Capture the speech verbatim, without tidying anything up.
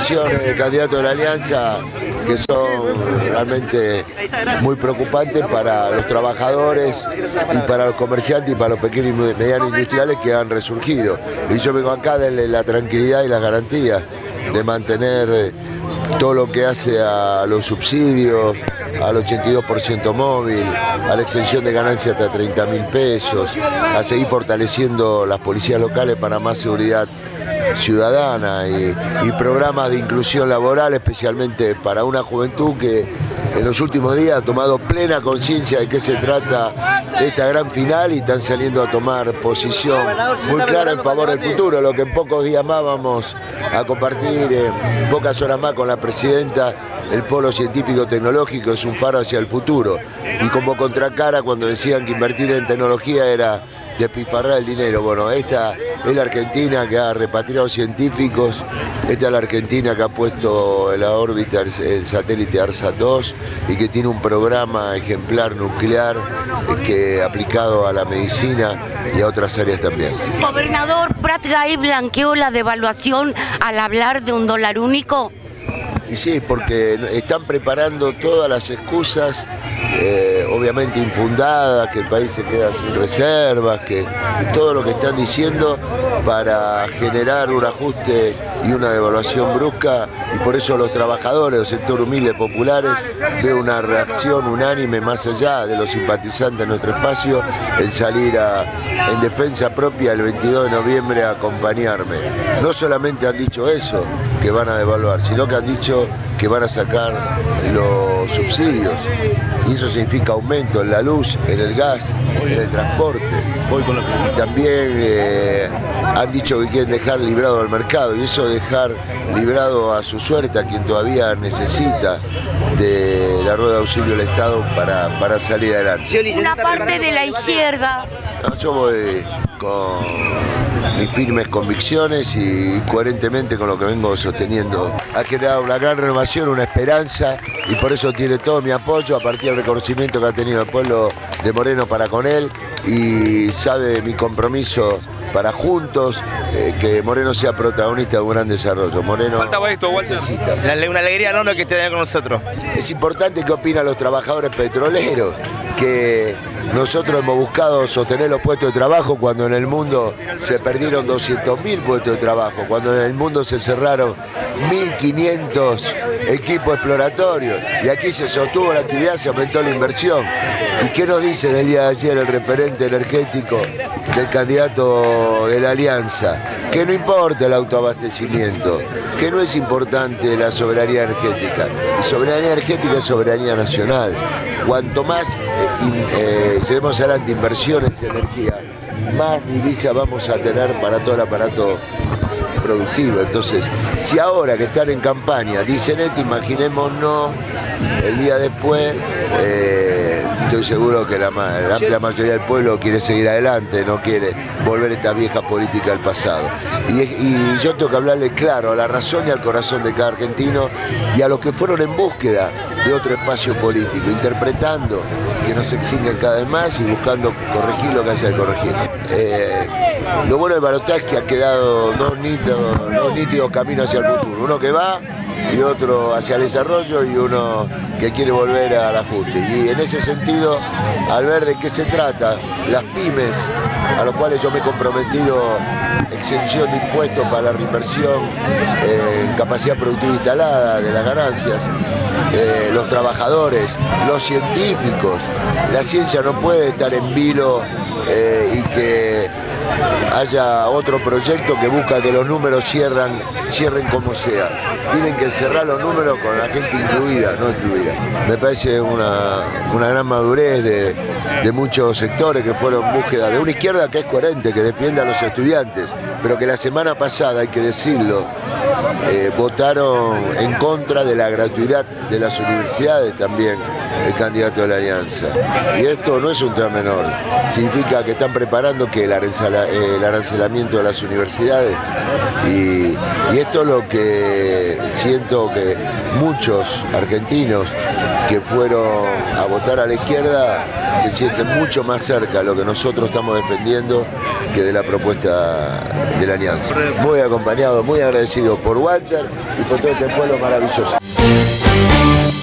decisiones del candidato de la Alianza que son realmente muy preocupantes para los trabajadores y para los comerciantes y para los pequeños y medianos industriales que han resurgido. Y yo vengo acá a darle la tranquilidad y las garantías de mantener todo lo que hace a los subsidios, al ochenta y dos por ciento móvil, a la exención de ganancias hasta treinta mil pesos, a seguir fortaleciendo las policías locales para más seguridad ciudadana y, y programas de inclusión laboral, especialmente para una juventud que en los últimos días ha tomado plena conciencia de qué se trata de esta gran final y están saliendo a tomar posición muy clara en favor del futuro, lo que en pocos días más vamos a compartir, en pocas horas más con la presidenta. El polo científico-tecnológico es un faro hacia el futuro y como contracara cuando decían que invertir en tecnología era despilfarrar el dinero. Bueno, esta es la Argentina que ha repatriado científicos, esta es la Argentina que ha puesto en la órbita el, el satélite ARSAT dos y que tiene un programa ejemplar nuclear que aplicado a la medicina y a otras áreas también. Gobernador, Prat Gai blanqueó la devaluación al hablar de un dólar único. Y sí, porque están preparando todas las excusas, eh, obviamente infundadas, que el país se queda sin reservas, que todo lo que están diciendo para generar un ajuste y una devaluación brusca, y por eso los trabajadores, los sectores humildes populares, veo una reacción unánime más allá de los simpatizantes de nuestro espacio, el salir a, en defensa propia el veintidós de noviembre a acompañarme. No solamente han dicho eso, que van a devaluar, sino que han dicho que van a sacar los subsidios y eso significa aumento en la luz, en el gas, en el transporte. Y también eh, han dicho que quieren dejar librado al mercado y eso dejar librado a su suerte a quien todavía necesita de la rueda de auxilio del Estado para, para salir adelante. Una parte de la izquierda. No, yo voy con mis firmes convicciones y coherentemente con lo que vengo sosteniendo. Ha generado una gran renovación, una esperanza y por eso tiene todo mi apoyo a partir del reconocimiento que ha tenido el pueblo de Moreno para con él y sabe de mi compromiso para juntos eh, que Moreno sea protagonista de un gran desarrollo. Moreno faltaba esto, Walter. Necesita. Una alegría enorme que esté con nosotros. Es importante qué opinan los trabajadores petroleros, que nosotros hemos buscado sostener los puestos de trabajo cuando en el mundo se perdieron doscientos mil puestos de trabajo, cuando en el mundo se cerraron mil quinientos equipos exploratorios y aquí se sostuvo la actividad, se aumentó la inversión. ¿Y qué nos dice en el día de ayer el referente energético del candidato de la Alianza? Que no importa el autoabastecimiento, que no es importante la soberanía energética. Y soberanía energética es soberanía nacional. Cuanto más eh, in, eh, llevemos adelante inversiones en energía, más divisa vamos a tener para todo el aparato productivo. Entonces, si ahora que están en campaña dicen esto, imaginémonos el día después, eh, estoy seguro que la, la amplia mayoría del pueblo quiere seguir adelante, no quiere volver a esta vieja política del pasado. Y, y yo tengo que hablarle claro a la razón y al corazón de cada argentino y a los que fueron en búsqueda de otro espacio político, interpretando que nos exinguen cada vez más y buscando corregir lo que haya de corregir. Eh, lo bueno de Balotaje es que ha quedado dos nítidos, dos nítidos caminos hacia el futuro, uno que va y otro hacia el desarrollo y uno que quiere volver al ajuste. Y en ese sentido, al ver de qué se trata, las pymes, a los cuales yo me he comprometido exención de impuestos para la reinversión eh, en capacidad productiva instalada de las ganancias, eh, los trabajadores, los científicos, la ciencia no puede estar en vilo eh, y que haya otro proyecto que busca que los números cierran, cierren como sea. Tienen que cerrar los números con la gente incluida, no excluida. Me parece una, una gran madurez de, de muchos sectores que fueron en búsqueda de una izquierda que es coherente, que defiende a los estudiantes, pero que la semana pasada, hay que decirlo, eh, votaron en contra de la gratuidad de las universidades también, el candidato de la Alianza. Y esto no es un tema menor, significa que están preparando que el, arancela, el arancelamiento de las universidades y, y esto es lo que siento que muchos argentinos que fueron a votar a la izquierda se sienten mucho más cerca de lo que nosotros estamos defendiendo que de la propuesta de la Alianza. Muy acompañado, muy agradecido por Walter y por todo este pueblo maravilloso.